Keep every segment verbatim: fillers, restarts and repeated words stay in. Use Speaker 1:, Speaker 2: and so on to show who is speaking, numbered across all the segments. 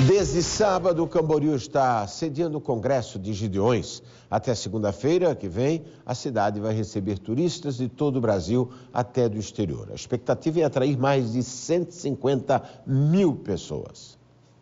Speaker 1: Desde sábado, Camboriú está sediando o Congresso de Gideões. Até segunda-feira que vem, a cidade vai receber turistas de todo o Brasil, até do exterior. A expectativa é atrair mais de cento e cinquenta mil pessoas.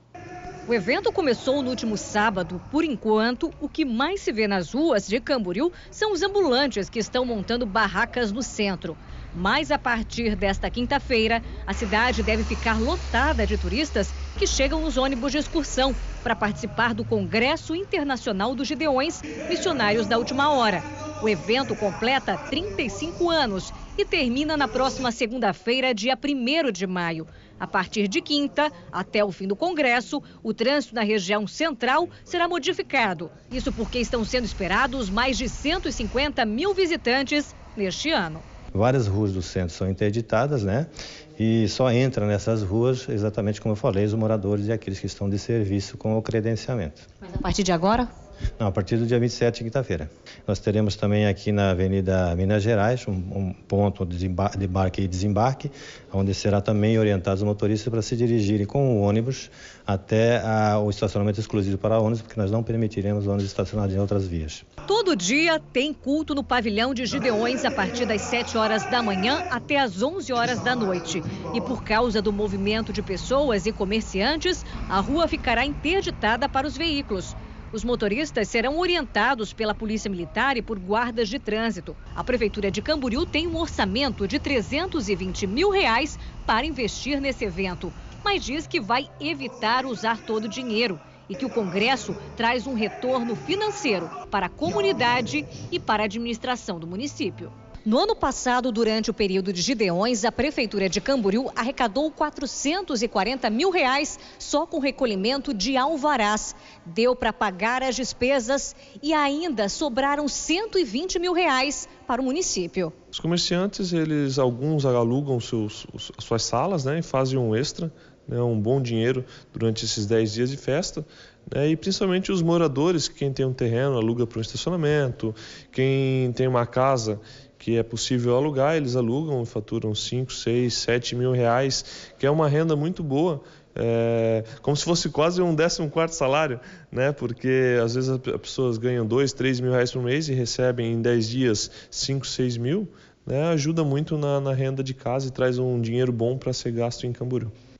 Speaker 2: O evento começou no último sábado. Por enquanto, o que mais se vê nas ruas de Camboriú são os ambulantes que estão montando barracas no centro. Mas a partir desta quinta-feira, a cidade deve ficar lotada de turistas que chegam nos ônibus de excursão para participar do Congresso Internacional dos Gideões Missionários da Última Hora. O evento completa trinta e cinco anos e termina na próxima segunda-feira, dia primeiro de maio. A partir de quinta, até o fim do Congresso, o trânsito na região central será modificado. Isso porque estão sendo esperados mais de cento e cinquenta mil visitantes neste ano.
Speaker 3: Várias ruas do centro são interditadas, né? E só entra nessas ruas, exatamente como eu falei, os moradores e aqueles que estão de serviço com o credenciamento.
Speaker 2: Mas a partir de agora?
Speaker 3: Não, a partir do dia vinte e sete, quinta-feira. Nós teremos também aqui na Avenida Minas Gerais um, um ponto de embarque e desembarque, onde será também orientado os motoristas para se dirigirem com o ônibus até a, o estacionamento exclusivo para ônibus, porque nós não permitiremos ônibus estacionados em outras vias.
Speaker 2: Todo dia tem culto no pavilhão de Gideões a partir das sete horas da manhã até as onze horas da noite. E por causa do movimento de pessoas e comerciantes, a rua ficará interditada para os veículos. Os motoristas serão orientados pela Polícia Militar e por guardas de trânsito. A Prefeitura de Camboriú tem um orçamento de trezentos e vinte mil reais para investir nesse evento, mas diz que vai evitar usar todo o dinheiro e que o Congresso traz um retorno financeiro para a comunidade e para a administração do município. No ano passado, durante o período de Gideões, a Prefeitura de Camboriú arrecadou quatrocentos e quarenta mil reais só com recolhimento de alvarás. Deu para pagar as despesas e ainda sobraram cento e vinte mil reais para o município.
Speaker 4: Os comerciantes, eles alguns alugam seus, suas salas, né, e fazem um extra, né, um bom dinheiro durante esses dez dias de festa. Né, e principalmente os moradores, quem tem um terreno aluga para um estacionamento, quem tem uma casa que é possível alugar, eles alugam e faturam cinco, seis, sete mil reais, que é uma renda muito boa, é, como se fosse quase um décimo quarto salário, né? Porque às vezes as pessoas ganham dois, três mil reais por mês e recebem em dez dias cinco, seis mil, né? Ajuda muito na, na renda de casa e traz um dinheiro bom para ser gasto em Camboriú.